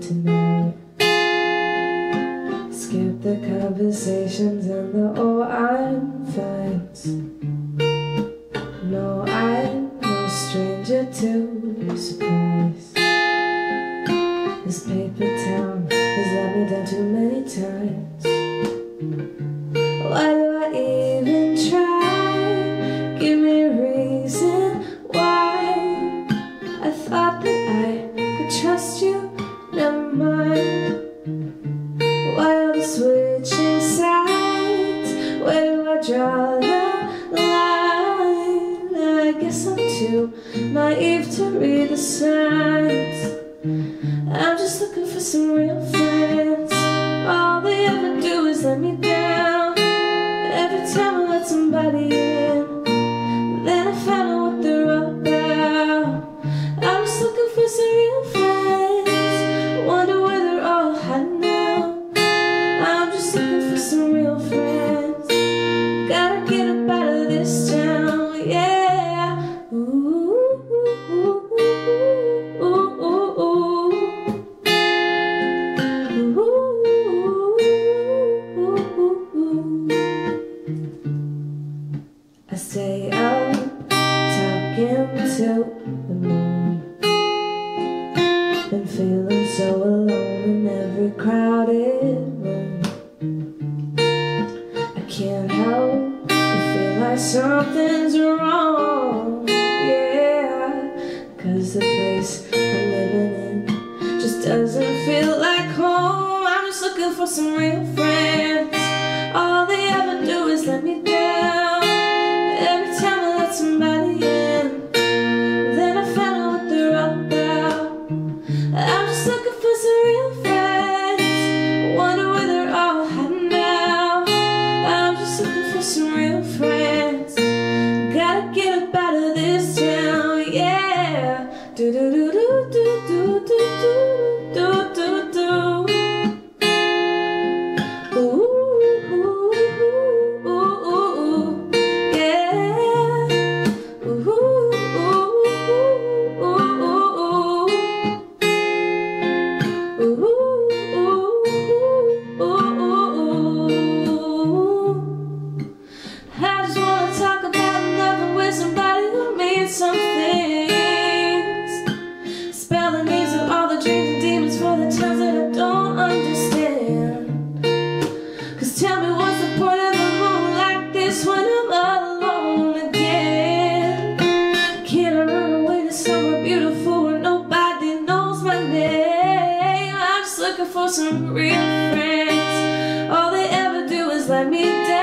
tonight. Skip the conversations and the "oh, I'm fights." No, I'm no stranger to surprise. This paper town has let me down too many times. Why do I even try? Give me a reason why. I thought that I could trust you, never mind. Why all the switching sides? Where do I draw the line? I guess I'm too naive to read the signs. I'm just looking for some real friends. All they ever do is let me down. Every time I let somebody in, then I find out what they're all about. I'm just looking for some real friends. Wonder where they're all hiding out. I'm just looking for some real friends. Gotta get up out of this town, yeah. Ooh, ooh, ooh, ooh, ooh, ooh, ooh. I stay out talking to the moon. Been feeling so alone in every crowded room. I can't help but feel like something's wrong, yeah. 'Cause the place I'm living in just doesn't feel like home. I'm just looking for some real friends. All they ever do is let me down. Every time I let somebody in, then I find out what they're all about. I'm just looking for some real friends. Wonder where they're all hiding out. I'm just looking for some real friends. Gotta get up out of this town, yeah. Do do do do do do do do do do do. I just wanna talk about loving with somebody who means some things. Spell the names of all the dreams and demons for the times that I don't understand. 'Cause tell me what's the point of a moon like this when I'm alone again? Can I run away to somewhere beautiful where nobody knows my name? I'm just looking for some real friends. All they ever do is let me down.